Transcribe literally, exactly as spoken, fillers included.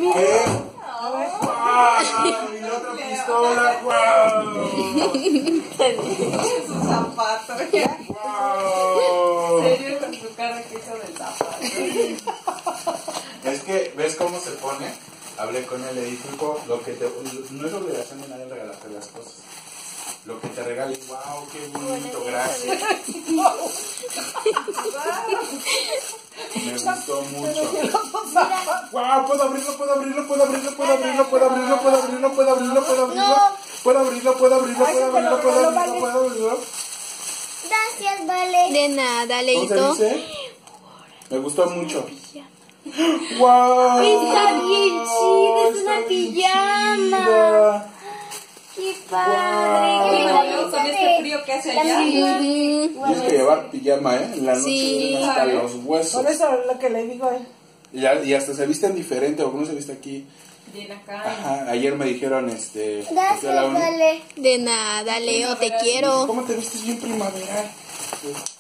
¿Qué? ¡Wow! Y la otra pistola, ¡wow! Su zapato. ¡Wow! Serio con su cara que hizo del zapato. Es que, ¿ves cómo se pone? Hablé con él, le dije, hijo, lo que te, no es obligación de nadie regalarte las cosas. Lo que te regalen, wow, qué bonito, gracias. Me gustó mucho. Wow, puedo abrirlo, puedo abrirlo, puedo abrirlo, puedo abrirlo, puedo abrirlo, puedo abrirlo, puedo abrirlo, puedo abrirlo, puedo abrirlo, puedo abrirlo, puedo abrirlo, puedo abrirlo, puedo abrirlo. Gracias, Vale. De nada, ¿Cómo Leito. se dice? Me gustó mucho. ¡Wow! Está bien chido, es una Está bien pijama. chida. ¡Qué padre! Bueno, con este frío que hace allá. Tienes que llevar pijama, ¿eh? En la noche Sí. vienen hasta los huesos. Por eso lo que le digo es. Y, ya- y hasta se visten diferente, o cómo se viste aquí. Bien acá. Ajá, ayer me dijeron, este... fui a Gracias, la uni. Vale. De nada, Leo, te quiero. ¿Cómo te vistes bien primaveral?